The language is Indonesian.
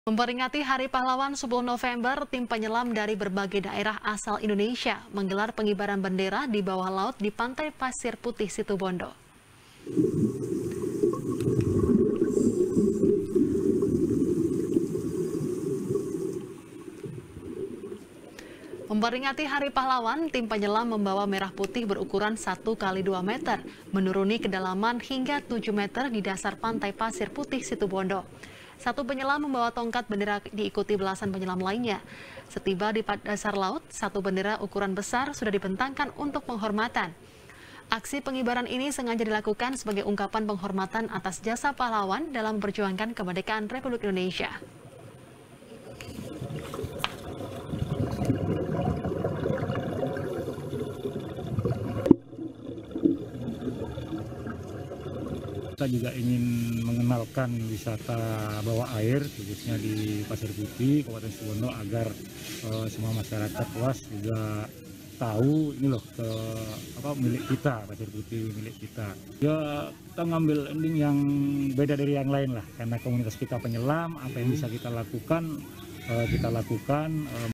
Memperingati Hari Pahlawan 10 November, tim penyelam dari berbagai daerah asal Indonesia menggelar pengibaran bendera di bawah laut di Pantai Pasir Putih Situbondo. Memperingati Hari Pahlawan, tim penyelam membawa merah putih berukuran 1 kali 2 meter, menuruni kedalaman hingga 7 meter di dasar Pantai Pasir Putih Situbondo. Satu penyelam membawa tongkat bendera diikuti belasan penyelam lainnya. Setiba di dasar laut, satu bendera ukuran besar sudah dibentangkan untuk penghormatan. Aksi pengibaran ini sengaja dilakukan sebagai ungkapan penghormatan atas jasa pahlawan dalam memperjuangkan kemerdekaan Republik Indonesia. Kita juga ingin mengenalkan wisata bawah air, khususnya di Pasir Putih, Kabupaten Situbondo, agar semua masyarakat luas juga tahu ini loh milik kita, Pasir Putih milik kita. Ya kita ngambil ending yang beda dari yang lain lah, karena komunitas kita penyelam, apa yang bisa kita lakukan,